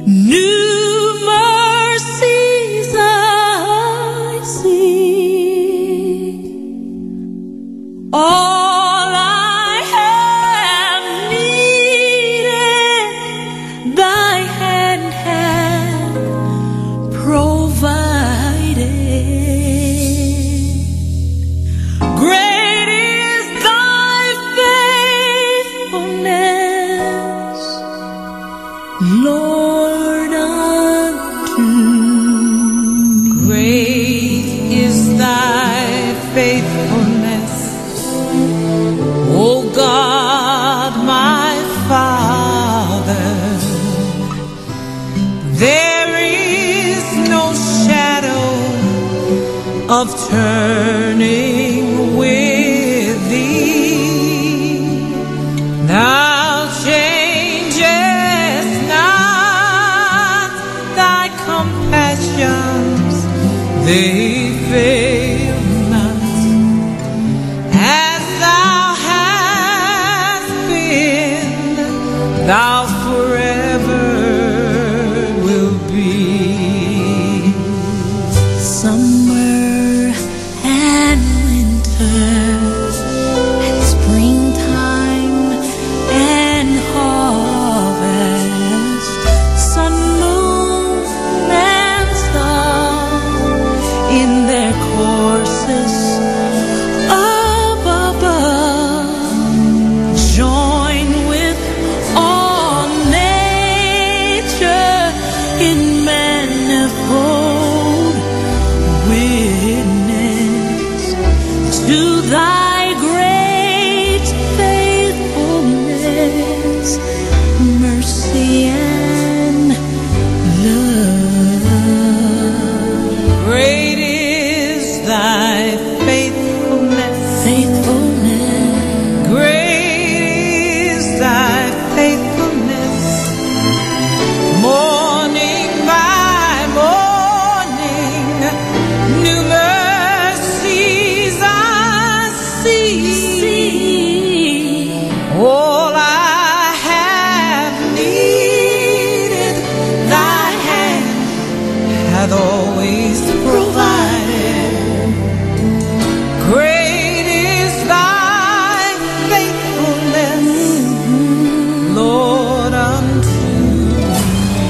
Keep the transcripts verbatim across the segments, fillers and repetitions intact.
New mercies I see. All I have needed, thy hand hath provided. Great is thy faithfulness, Lord, unto me. Great is thy faithfulness, O God, my Father. There is no shadow of turning with thee. Thou changest not, thy compassions, they fail not. As thou hast been, thou forever will be. Summer and winter and springtime and harvest, sun, moon, and star in their courses up above, join with all nature in manifold witness to thy great faithfulness, mercy and love. Great is thy faithfulness, Faithfulness, great is thy faithfulness. Morning by morning, new mercies I see. All I have needed, thy hand hath always provided. Great is thy faithfulness, Lord, unto me.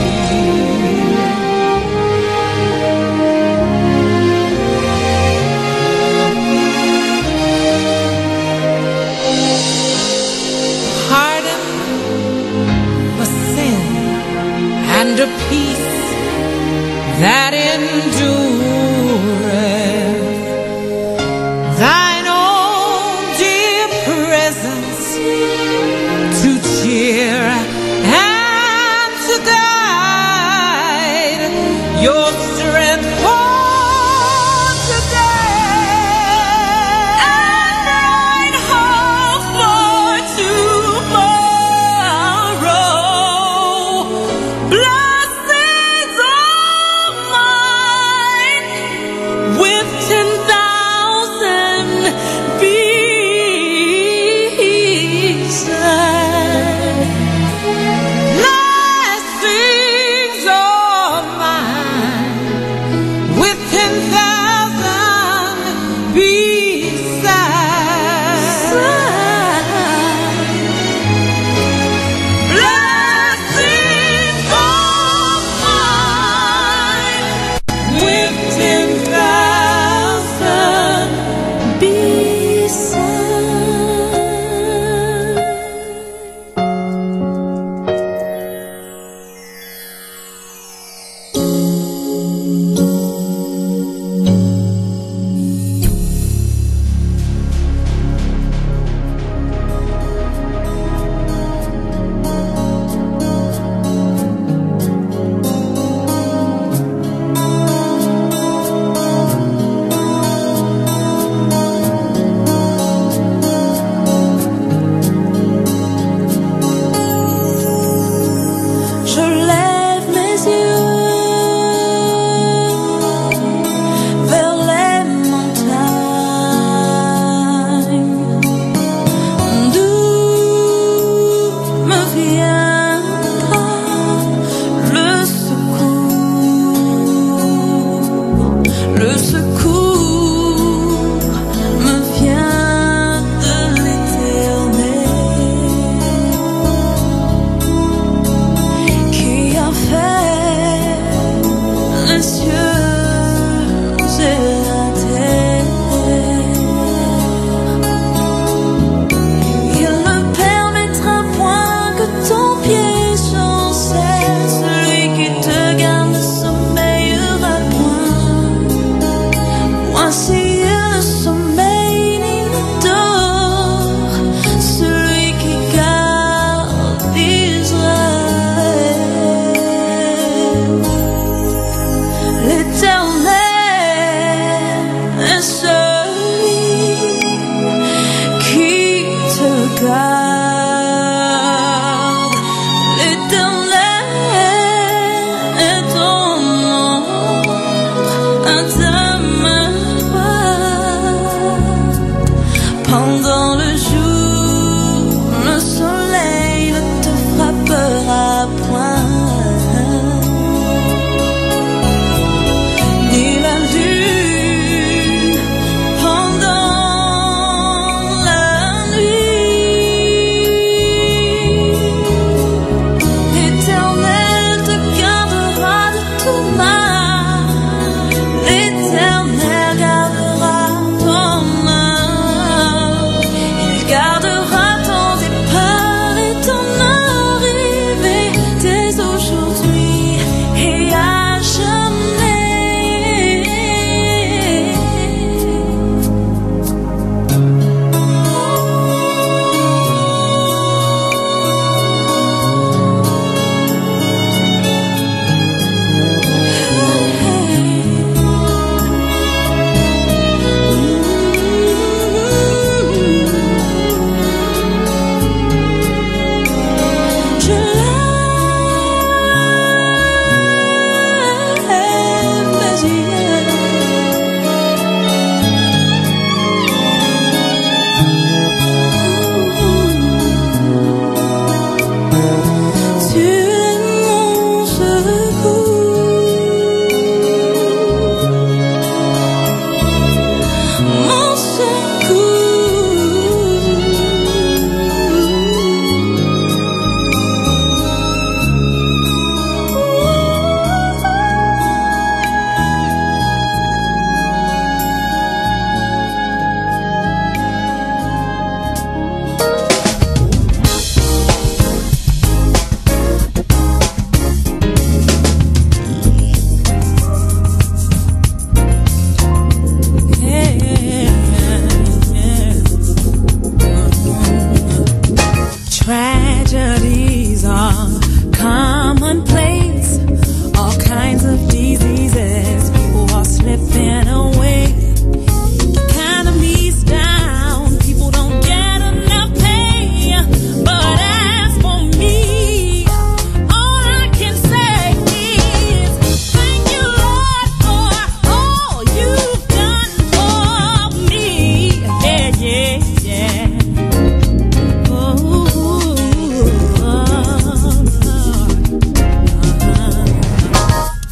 Pardon for sin and a peace that endureth, thine own dear presence to cheer and to guide, your strength for today and bright hope for tomorrow. Blessings of mine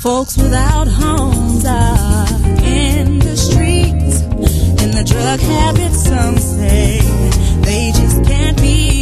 Folks without homes are in the streets, in the drug habit, some say they just can't be